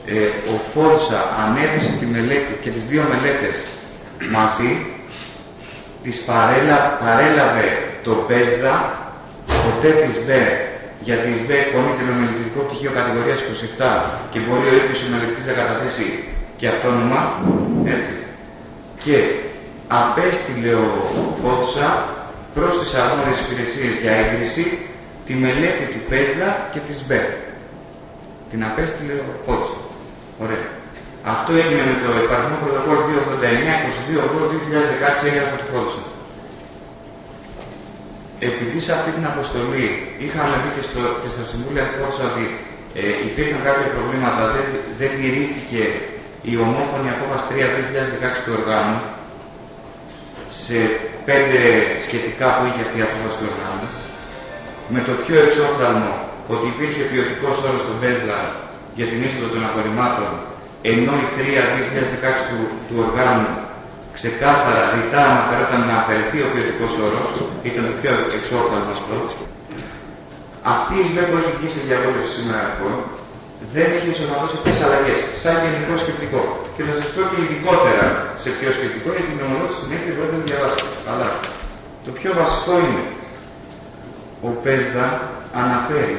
ο Φόρτσα ανέθεσε τη μελέτη και τις δύο μελέτες μαζί, τις παρέλαβε το ΠΕΣΔΑ, ποτέ της ΜΠΕ, γιατί η ΜΠΕ εκπονεί το μελετητικό πτυχίο κατηγορίας 27 και μπορεί ο ίδιος ο μελετητής να καταθέσει και αυτόνομα, έτσι. Και απέστειλε ο Φόρτσα προς τις αρμόδιες υπηρεσίες για έγκριση τη μελέτη του ΠΕΣΔΑ και της ΜΠΕ. Την απέστειλε ο Φόρτσα. Ωραία. Αυτό έγινε με το υπαριθμό πρωτοκόλλο 289-22-2016 έγραφε του Φόρτσα. Επειδή σε αυτή την αποστολή είχαμε πει και στα συμβούλια του Φόρτσα ότι υπήρχαν κάποια προβλήματα, δεν τηρήθηκε η ομόφωνη απόφαση 3-2016 του οργάνου σε 5 σχετικά που είχε αυτή η απόφαση του οργάνου, με το πιο εξόφθαλμο ότι υπήρχε ποιοτικός όρος στον ΠΕΣΔΑ για την είσοδο των απορριμμάτων, ενώ η 3-2016 του οργάνου ξεκάθαρα ρητά αναφερόταν να αφαιρεθεί ο ποιοτικός όρος, ήταν το πιο εξόφθαλμο αυτό. Αυτή η ΣΜΕ που έχει βγει σε διαβούλευση σήμερα λοιπόν, δεν έχει ενσωματώσει αυτές τις αλλαγές, σαν γενικό σκεπτικό. Και θα σας πω και ειδικότερα σε ποιο σκεπτικό, γιατί την ομολόγηση στην έκθεση δεν την διαβάσετε. Αλλά το πιο βασικό είναι, ο ΠΕΣΔΑ αναφέρει,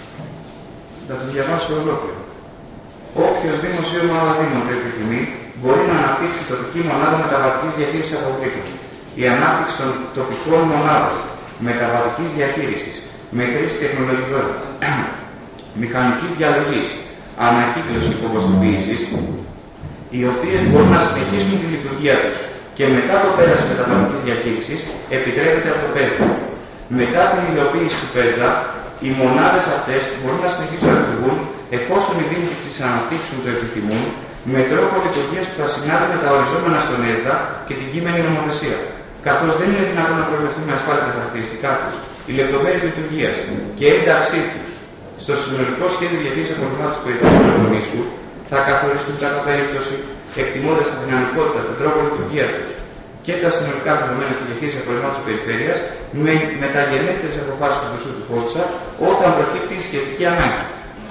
θα το διαβάσω ολόκληρο. Όποιος Δήμος ή ομάδα Δήμων το επιθυμεί, μπορεί να αναπτύξει τοπική μονάδα μεταβατικής διαχείρισης αποβλήτων. Η ανάπτυξη των τοπικών μονάδων μεταβατικής διαχείρισης με χρήση τεχνολογικών, μηχανικής διαλογής, ανακύκλωση και κομποστοποίησης, οι οποίες μπορούν να συνεχίσουν τη λειτουργία τους και μετά το πέρας της μεταβατικής διαχείρισης επιτρέπεται από το ΠΕΣΔΑ. Μετά την υλοποίηση του ΠΕΣΔΑ, οι μονάδες αυτές μπορούν να συνεχίσουν να λειτουργούν εφόσον οι Δήμοι τις αναπτύξουν το επιθυμούν με τρόπο λειτουργίας που θα συνάδει με τα οριζόμενα στον ΕΣΔΑ και την κείμενη νομοθεσία. Καθώς δεν είναι δυνατόν να προβλεφθούν με ασφάλεια τα χαρακτηριστικά τους, οι λεπτομέρειες λειτουργίας και ένταξή τους στο συνολικό σχέδιο διαχείρισης απορριμμάτων της περιφέρειας του Πελοποννήσου θα καθοριστούν κατά περίπτωση, εκτιμώντας τη δυναμικότητα, τον τρόπο λειτουργία τους και τα συνολικά δεδομένα στη διαχείριση απορριμμάτων της περιφέρειας με μεταγενέστερες αποφάσεις του Δουσού του Φόρτσα όταν προκύπτει η σχετική ανάγκη.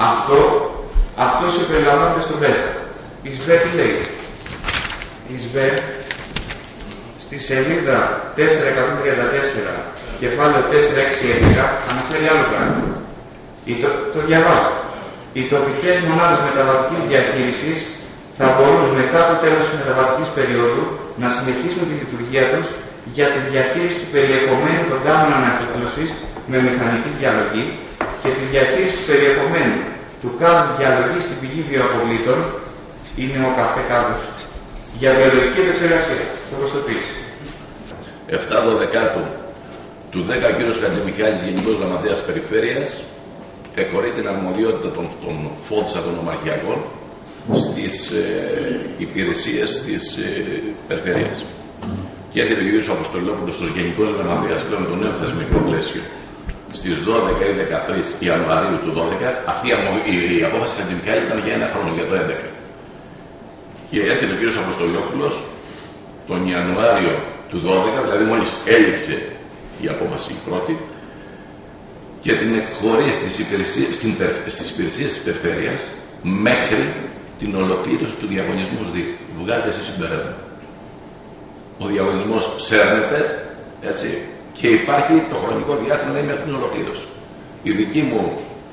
Αυτό συμπεριλαμβάνεται στον ΠΕΣΔΑ. Η ΣΒΕ τι λέει? Η ΣΒΕ στη σελίδα 434, κεφάλαιο 461, αναφέρει άλλο πράγμα. Το διαβάζω. Οι τοπικές μονάδες μεταβατικής διαχείρισης θα μπορούν μετά το τέλος της μεταβατικής περίοδου να συνεχίσουν τη λειτουργία τους για τη διαχείριση του περιεχομένου των κάνων ανακύκλωσης με μηχανική διαλογή και τη διαχείριση του περιεχομένου του κάνου διαλογή στην πηγή βιοαποβλήτων, είναι ο καφέ κάδος, για βιολογική επεξεργασία, κομποστοποίηση. 7/12 του 10 ο κ. Χατζημιχάλης, Γενικός Γραμματέας Περιφέρειας, εκχωρεί την αρμοδιότητα των Φόρτσα των Ομαρχιακών στις υπηρεσίες της Περιφέρειας. Και έρχεται ο κ. Αποστολόπουλος ως Γενικός Γραμματέας πλέον το νέο θεσμικό πλαίσιο στις 12 ή 13 Ιανουαρίου του 2012. Αυτή η απόφαση Χατζημιχάλη ήταν για ένα χρόνο, για το 2011. Και έρχεται ο κ. Αποστολόπουλος τον Ιανουάριο του 2012, δηλαδή μόλις έληξε η απόφαση η πρώτη, και την εκχωρεί στις υπηρεσίες της Περιφέρειας μέχρι την ολοκλήρωση του διαγωνισμού ΣΔΙΤ. Βγάλετε εσείς συμπέρασμα. Ο διαγωνισμός σέρνεται, έτσι, και υπάρχει το χρονικό διάστημα μέχρι την ολοκλήρωση. Η δική μου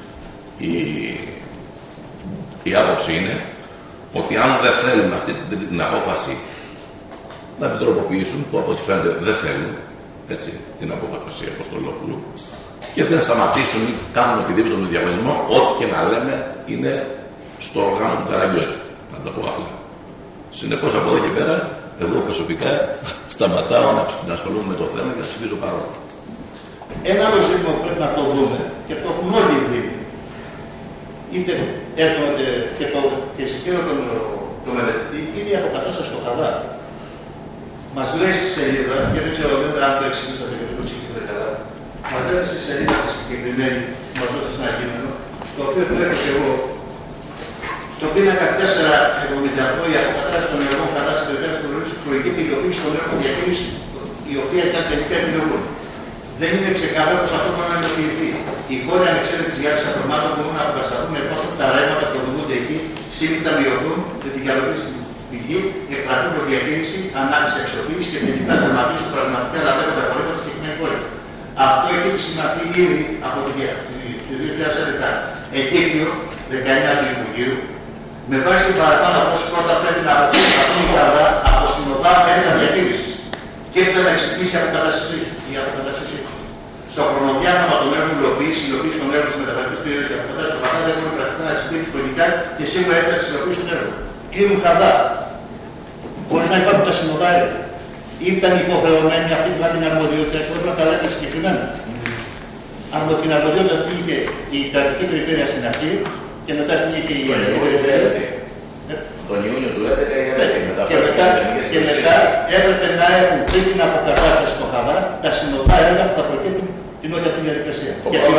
η άποψη είναι ότι αν δεν θέλουν αυτή την απόφαση να την τροποποιήσουν, που από ό,τι φαίνεται δεν θέλουν, έτσι, την απόφαση Αποστολόπουλου, και δεν σταματήσουν ή κάνουν οτιδήποτε με τον διαγωνισμό, ό,τι και να λέμε είναι στο όργανο του Καραγκιόζη, να τα πω απλά. Συνεπώς από εδώ και πέρα, εγώ προσωπικά σταματάω να ασχολούμαι με το θέμα και να ψηφίζω παρόλο. Ένα άλλο ζήτημα που πρέπει να το δούμε και το έχουν όλοι οι Δήμοι, είτε και σε εκείνο το μελετητή, είναι η αποκατάσταση στο Χαδά. Μας λέει στη σελίδα, και δεν ξέρω αν το εξήγησατε και δεν το εξήγησατε καλά, μας λέει στη σελίδα τη συγκεκριμένη που μας δώσει ένα κείμενο, το οποίο το έχω και εγώ, στο πίνακα 478 η αποκατάσταση των έργων κατά τη περιφέρεια του Πελοποννήσου προηγείται η υλοποίηση των έργων διαχείριση, η οποία ήταν τελικά επιλογών. Δεν είναι ξεκάθαρο πως αυτό μπορεί να υλοποιηθεί. Οι χώροι ανεξέλεγκτη διάρκεια απορριμμάτων μπορούν να αποκατασταθούν εφόσον τα ρεύματα που οδηγούνται εκεί Σύμφωνα θα μειωθούν με την διαλογή στην πηγή, εκπλακούν προδιακίνηση, ανάπτυξη εξοπλίση και τελικά σταματήσουν πραγματικά να λέγονται απολύτω στη συγκεκριμένη χώρα. Αυτό έχει επισημανθεί ήδη από το 2011 εκείμενο 19 του Υπουργείου, με βάση την παραπάνω απόψη πρώτα πρέπει να αποκτήσουν καλά από συνοδά έργα διαχείρισης και έπειτα να εξυπηρετήσει η αποκατάστασή του. Στο χρονοδιάγραμμα των έργων υλοποίηση των έργων τη μεταβατική περίοδο και αποκατάσταση του Πατά δεν μπορεί πρακτικά να συμπλήρει χρονικά και σίγουρα έπειτα τη υλοποίηση των έργων. Κύριε Μουχαδά, χωρί να υπάρχουν τα συνοδά έργα, ήταν υποχρεωμένοι αυτή που είχαν την αρμοδιότητα και πρέπει να τα λέτε συγκεκριμένα. Αν με την αρμοδιότητα αυτή είχε η κρατική περιφέρεια στην αρχή και μετά είχε και η ελληνική περιφέρεια. Τον Ιούνιο του 2011 και μετά έπρεπε να έχουν πριν την αποκατάσταση στο Χαβά τα συνοδά έργα που θα προκύπτουν την όλη αυτή τη διαδικασία.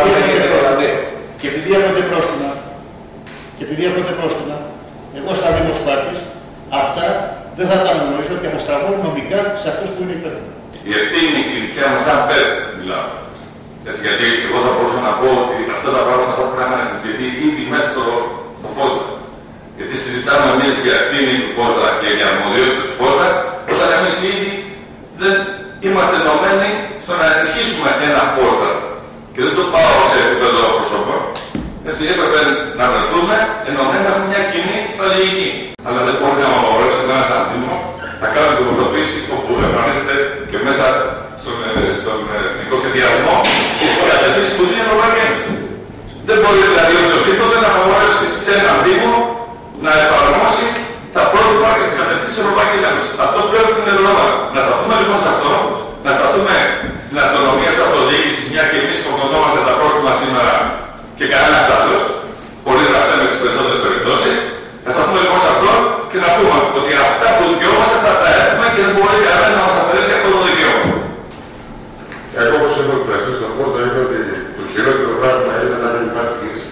Και επειδή έρχονται πρόστιμα, εγώ σαν Δήμος Χάρτης, αυτά δεν θα τα αναγνωρίσω και θα στραβώ νομικά σε αυτούς που είναι υπεύθυνοι. Η ευθύνη η δικιά μας σαν ΠΕΔ μιλάω. Έτσι, γιατί εγώ θα μπορούσα να πω ότι αυτά τα πράγματα θα πρέπει να συζητηθεί ήδη μέσα στο ΦΟΣΔΑ. Γιατί συζητάμε εμείς για ευθύνη του ΦΟΣΔΑ και για αρμοδιότητες του ΦΟΣΔΑ, όταν εμείς ήδη δεν είμαστε ενωμένοι στο να ενισχύσουμε ένα ΦΟΣΔΑ. Και δεν το πάω σε επίπεδο προσώπων. Έτσι, έπρεπε να βρεθούμε ενωμένοι να έχουμε μια κοινή στρατηγική. Αλλά δεν μπορεί να μου απαγορεύσει ένα σαν Δήμο να κάνουμε την προστοποίηση όπου εμφανίζεται και μέσα στον εθνικό σχεδιασμό και στις κατευθύνσεις που δίνει η Ευρωπαϊκή Ένωση. Δεν μπορεί δηλαδή οποιοδήποτε να απαγορεύσει σε έναν Δήμο να εφαρμόσει τα πρότυπα και τις κατευθύνσεις της Ευρωπαϊκής Ένωσης. Αυτό πρέπει να είναι δεδομένο. Να σταθούμε λοιπόν σε αυτό, να σταθούμε στην αυτονομία της αυτοδιοίκησης, μια και εμείς υποκονόμαστε τα πρόστιμα σήμερα και κανένας άλλος, χωρίς να φταίμε στις περισσότερες περιπτώσεις. Να σταθούμε λοιπόν σε αυτό και να πούμε ότι αυτά που δικαιούμαστε θα τα έχουμε και δεν μπορεί κανένας να μας αφαιρέσει αυτό το δικαίωμα. Εγώ όπως έχω εκφραστεί στον κόσμο είναι ότι το χειρότερο πράγμα είναι να μην υπάρχει λύση.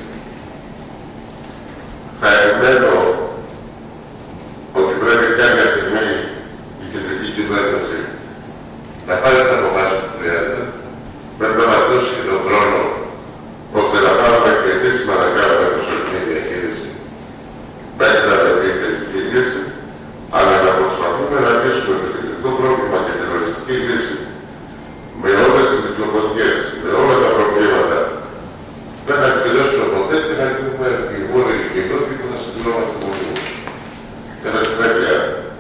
Θα επιμένω ότι πρέπει κάποια στιγμή η κεντρική κυβέρνηση να πάρει τις αποφάσεις που χρειάζεται, πρέπει να μας δώσει και τον χρόνο ώστε να πάρουμε και επίσημα να κάνουμε προσωπική διαχείριση μέχρι να βρεθεί η τελική λύση, αλλά να προσπαθούμε να λύσουμε το κεντρικό πρόβλημα και την οριστική λύση με όλες τις διπλωματικές, με όλα τα προβλήματα. Δεν θα τελειώσουμε ποτέ και να γίνουμε οι βόρειοι κοινότητες που θα συμπληρώμαστε πολύ. Κατά συνέπεια,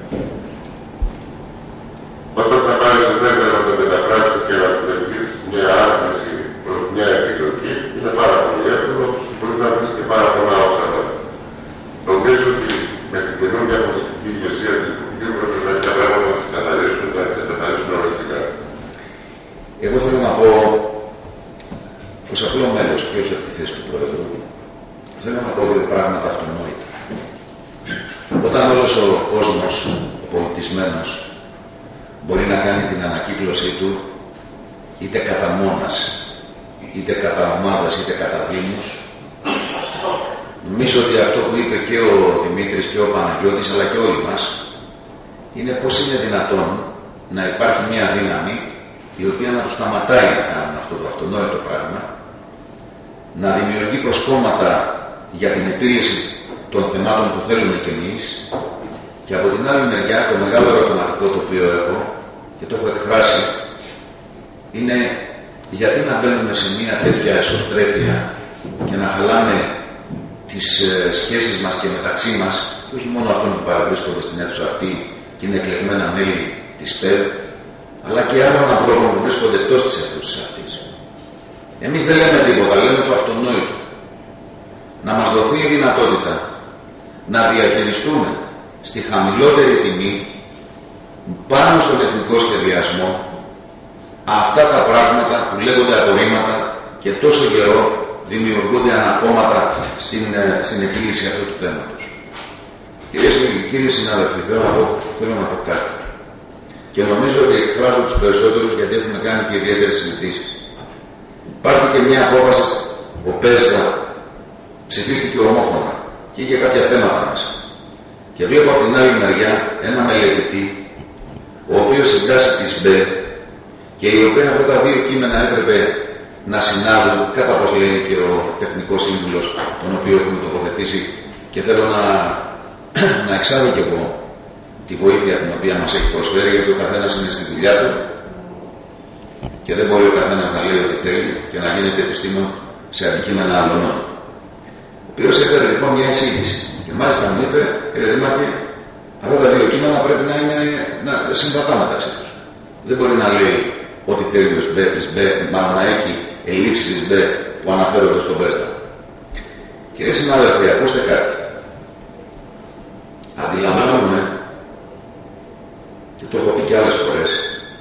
όταν θα πάρει στο δεύτερο να το μεταφράσεις και να τελειώσει μια άρνηση προς μια επιλογή, είναι πάρα πολύ εύκολο, μπορεί να βρεις και πάρα πολλά όσα λόγια. Νομίζω ότι με την καινούργια πολιτική ηγεσία του Υπουργείου πρέπει να τα πράγματα να ξεκαθαρίσουν και να ξεκαθαρίσουν οριστικά. Εγώ θέλω να πω, ως απλό μέλος και όχι από τη θέση του Πρόεδρου, θέλω να πω δύο πράγματα αυτονόητα. Όταν όλος ο κόσμος, ο πολιτισμένος, μπορεί να κάνει την ανακύκλωσή του είτε κατά μόνας, είτε κατά ομάδας, είτε κατά δήμους, νομίζω ότι αυτό που είπε και ο Δημήτρης και ο Παναγιώτης, αλλά και όλοι μας, είναι πως είναι δυνατόν να υπάρχει μια δύναμη η οποία να τους σταματάει να κάνουν αυτό το αυτονόητο πράγμα, να δημιουργεί προσκόμματα για την επίλυση των θεμάτων που θέλουμε κι εμείς, και από την άλλη μεριά το μεγάλο ερωτηματικό το οποίο έχω και το έχω εκφράσει είναι γιατί να μπαίνουμε σε μια τέτοια εσωστρέφεια και να χαλάμε τις σχέσεις μας και μεταξύ μας, και όχι μόνο αυτών που παραβρίσκονται στην αίθουσα αυτή και είναι εκλεγμένα μέλη της ΠΕΔ, αλλά και άλλων ανθρώπων που βρίσκονται εκτός της αίθουσας αυτής. Εμείς δεν λέμε τίποτα, λέμε το αυτονόητο. Να μας δοθεί η δυνατότητα να διαχειριστούμε στη χαμηλότερη τιμή πάνω στον εθνικό σχεδιασμό αυτά τα πράγματα που λέγονται απορρίμματα και τόσο καιρό δημιουργούνται ανακόμματα στην επίλυση αυτού του θέματος. Κυρίες και κύριοι συνάδελφοι, θέλω να πω κάτι. Και νομίζω ότι εκφράζω τους περισσότερους γιατί έχουμε κάνει και ιδιαίτερες συζητήσεις. Υπάρχει και μια απόφαση, ο ΠΕΣΔΑ ψηφίστηκε ομόφωνα και είχε κάποια θέματα μέσα. Και βλέπω από την άλλη μεριά ένα μελετητή, ο οποίος συντάσσει τη ΣΜΠΕ και οι οποίοι αυτά τα δύο κείμενα έπρεπε να συνάδουν, κατά όπως λέει και ο τεχνικός σύμβουλος, τον οποίο έχουμε τοποθετήσει και και θέλω να εξάγω και εγώ τη βοήθεια την οποία μας έχει προσφέρει, γιατί ο καθένας είναι στη δουλειά του και δεν μπορεί ο καθένας να λέει ό,τι θέλει και να γίνεται επιστήμον σε αντικείμενα άλλων. Ο οποίος έφερε λοιπόν μια εισήγηση και μάλιστα μου είπε, κύριε Δήμαρχε, αυτά τα δύο κείμενα πρέπει να είναι συμβατά μεταξύ τους. Δεν μπορεί να λέει ό,τι θέλει ο ΣΜΠ, μάλλον να έχει ελλείψεις ΣΜΠ που αναφέρονται στο Βέστα. Κύριε συνάδελφοι, ακούστε κάτι. Αντιλαμβάνομαι, και το έχω πει και άλλες φορές,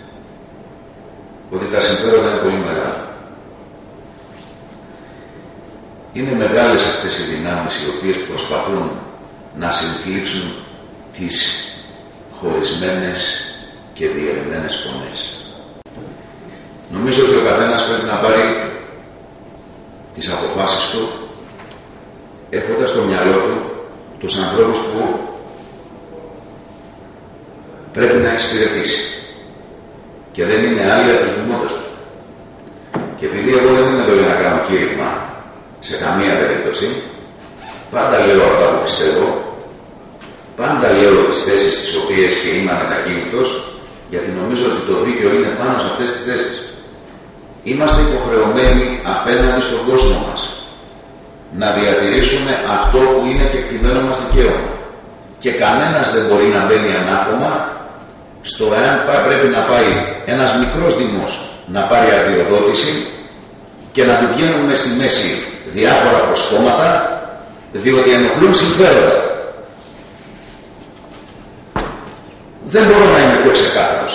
ότι τα συμφέροντα είναι πολύ μεγάλα. Είναι μεγάλες αυτές οι δυνάμεις οι οποίες προσπαθούν να συγκλείψουν τις χωρισμένες και διαιρεμένες φωνές. Νομίζω ότι ο καθένας πρέπει να πάρει τις αποφάσεις του έχοντας στο μυαλό του τους ανθρώπους που πρέπει να εξυπηρετήσει και δεν είναι άλλοι από τους δημότες του. Και επειδή εγώ δεν είμαι εδώ για να κάνω κήρυγμα σε καμία περίπτωση, πάντα λέω αυτά που πιστεύω, πάντα λέω τις θέσεις τις οποίες και είμαι αμετακίνητος, γιατί νομίζω ότι το δίκαιο είναι πάνω σε αυτές τις θέσεις. Είμαστε υποχρεωμένοι απέναντι στον κόσμο μας να διατηρήσουμε αυτό που είναι κεκτημένο μας δικαίωμα. Και κανένας δεν μπορεί να μπαίνει ανάχωμα στο εάν πρέπει να πάει ένας μικρός δημός να πάρει αδειοδότηση και να του βγαίνουν μες στη μέση διάφορα προσκόμματα διότι ενοχλούν συμφέροντα. Δεν μπορώ να είμαι πιο ξεκάθαρο.